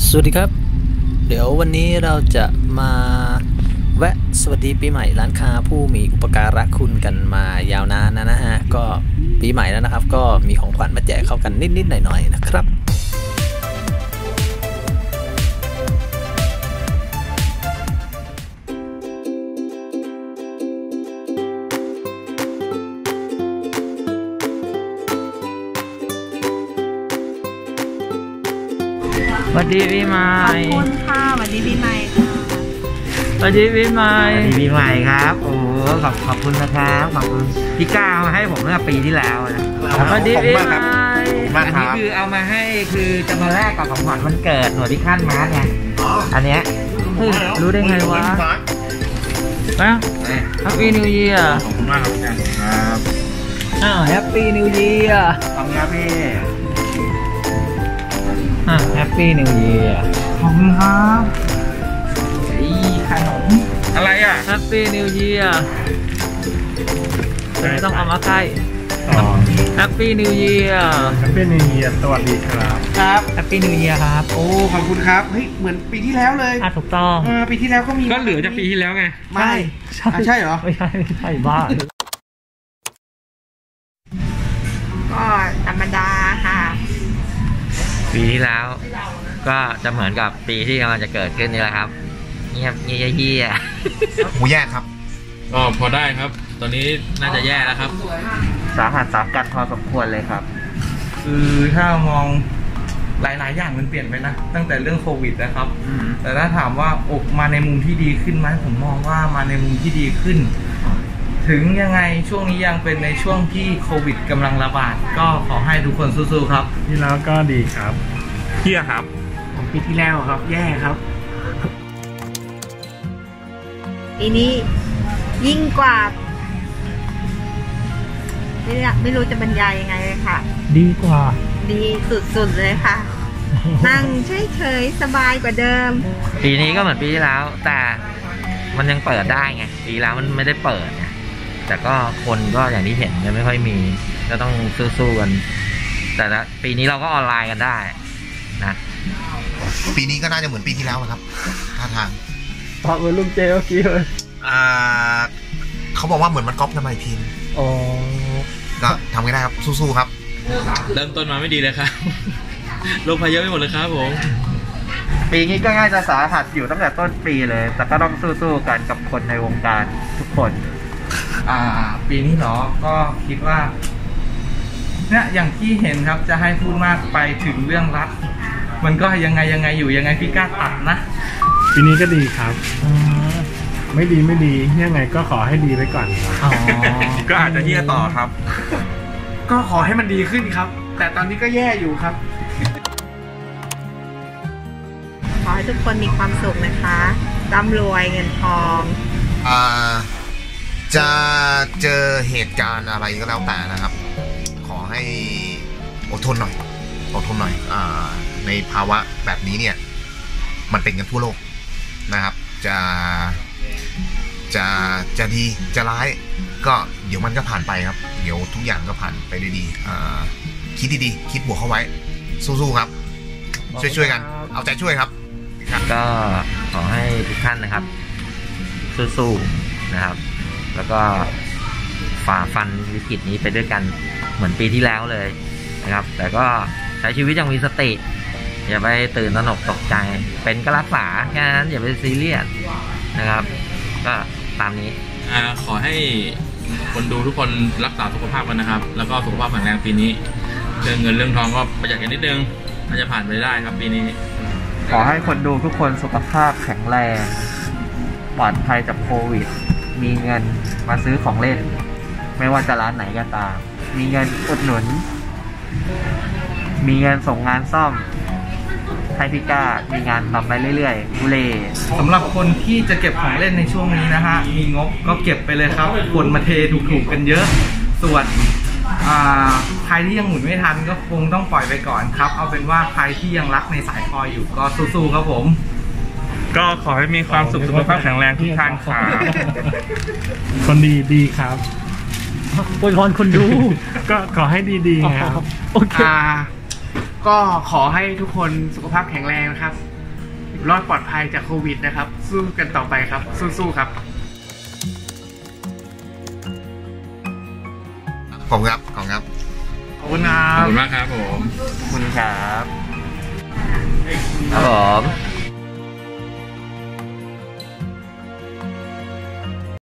สวัสดีครับเดี๋ยววันนี้เราจะมาแวะสวัสดีปีใหม่ร้านค้าผู้มีอุปการะคุณกันมายาวนานนะฮะก็ปีใหม่แล้วนะครับก็มีของขวัญมาแจกเข้ากันนิดๆหน่อยๆนะครับสวัสดีพี่ใหม่ขอบคุณค่ะสวัสดีพี่ใหม่ค่ะสวัสดีพี่ใหม่สวัสดีปีใหม่ครับโอ้ขอบคุณนะครับขอบคุณพี่ก้าวมาให้ผมเมื่อปีที่แล้วนะสวัสดีพี่ใหม่อันนี้คือเอามาให้คือจะมาแลกกับของขวัญวันเกิดหน่วยพิฆาตมาร์ไงอันเนี้ยรู้ได้ไงวะแฮปปี้นิวเยียร์ขอบคุณมากครับแฮปปี้นิวเยียร์ขอบคุณครับพี่แฮปปี้นิวเยียร์ขอบคุณครับขนมอะไรแฮปปี้นิวเยียร์ไม่ต้องเอามาใกล้แฮปปี้นิวเยียร์แฮปปี้นิวเยียร์สวัสดีครับแฮปปี้นิวเยียร์ครับโอ้ขอบคุณครับเฮ้ยเหมือนปีที่แล้วเลยถูกต้องปีที่แล้วก็มีก็เหลือจากปีที่แล้วไงไม่ใช่เหรอไม่ใช่บ้าก็ธรรมดาค่ะปีที่แล้วก็จะเหมือนกับปีที่กำลังจะเกิดขึ้นนี่แหละครับเงียบเยี่ยหูแย่ครับก็พอได้ครับตอนนี้น่าจะแย่แล้วครับสาหัสสากันพอสมควรเลยครับคือถ้ามองหลายอย่างมันเปลี่ยนไปนะตั้งแต่เรื่องโควิดนะครับแต่ถ้าถามว่ามาในมุมที่ดีขึ้นไหมผมมองว่ามาในมุมที่ดีขึ้นถึงยังไงช่วงนี้ยังเป็นในช่วงที่โควิดกำลังระบาดก็ขอให้ทุกคนสู้ๆครับที่แล้วก็ดีครับเที่ยครับของปีที่แล้วครับแย่ครับปีนี้ยิ่งกว่าไม่รู้จะบรรยายยังไงเลยค่ะดีกว่าดีสุดๆเลยค่ะนั่งเฉยๆสบายกว่าเดิมปีนี้ก็เหมือนปีที่แล้วแต่มันยังเปิดได้ไงปีแล้วมันไม่ได้เปิดไงแต่ก็คนก็อย่างที่เห็นยังไม่ค่อยมีก็ต้องสู้ๆกันแต่ละปีนี้เราก็ออนไลน์กันได้นะปีนี้ก็น่าจะเหมือนปีที่แล้วครับท่าทางตอบเหมือนลุงเจเมื่อกี้เลยเขาบอกว่าเหมือนมันก๊อปกันมาอีกทีก็ทำกันได้ครับสู้ๆครับเริ่มต้นมาไม่ดีเลยครับโรคภัยเยอะไปหมดเลยครับผมปีนี้ก็ง่ายจะสาหัสอยู่ตั้งแต่ต้นปีเลยแต่ก็ต้องสู้ๆกันกับคนในวงการทุกคนปีนี้เนาะก็คิดว่าเนี่ยอย่างที่เห็นครับจะให้พูดมากไปถึงเรื่องรัฐมันก็ยังไงอยู่ยังไงพี่กล้าตัดนะปีนี้ก็ดีครับไม่ดียังไงก็ขอให้ดีไว้ก่อนก็อาจจะเฮี้ยต่อครับก็ขอให้มันดีขึ้นครับแต่ตอนนี้ก็แย่อยู่ครับขอให้ทุกคนมีความสุขนะคะร่ำรวยเงินทองจะเจอเหตุการณ์อะไรก็แล้วแต่นะครับขอให้อดทนหน่อยในภาวะแบบนี้เนี่ยมันเป็นกันทั่วโลกนะครับจะดีจะร้ายก็เดี๋ยวมันก็ผ่านไปครับเดี๋ยวทุกอย่างก็ผ่านไปได้ดีคิดดีๆคิดบวกเข้าไว้สู้ๆครับช่วยกันเอาใจช่วยครับก็ขอให้ทุกท่านนะครับสู้ๆนะครับแล้วก็ฝ่าฟันวิกฤตนี้ไปด้วยกันเหมือนปีที่แล้วเลยนะครับแต่ก็ใช้ชีวิตอย่างมีสติอย่าไปตื่นตระหนกตกใจเป็นก็รักษาแค่นั้นอย่าไปซีเรียสนะครับก็ตามนี้ขอให้คนดูทุกคนรักษาสุขภาพกันนะครับแล้วก็สุขภาพแข็งแรงปีนี้เรื่องเงินเรื่องทองก็ประหยัดกันนิดนึงมันจะผ่านไปได้ครับปีนี้ขอให้คนดูทุกคนสุขภาพแข็งแรงปลอดภัยจากโควิดมีเงินมาซื้อของเล่นไม่ว่าจะร้านไหนก็ตามมีเงินอุดหนุนมีเงินส่งงานซ่อมให้พี่ก้ามีงานทำไปเรื่อยๆบุเล่สำหรับคนที่จะเก็บของเล่นในช่วงนี้นะฮะมีงบก็เก็บไปเลยครับคนมาเทถูกๆกันเยอะส่วนใครที่ยังหมุนไม่ทันก็คงต้องปล่อยไปก่อนครับเอาเป็นว่าใครที่ยังรักในสายคอยอยู่ก็สู้ๆครับผมก็ขอให้มีความสุขสุขภาพแข็งแรงทุกท่านครับคนดีครับอวยพรคนดูก็ขอให้ดีๆครับโอเคก็ขอให้ทุกคนสุขภาพแข็งแรงนะครับรอดปลอดภัยจากโควิดนะครับ สู้กันต่อไปครับ สู้ๆครับขอบคุณครับขอบคุณครับขอบคุณครัขอบบ คุณมากครับผมขอบคุณครับครับผม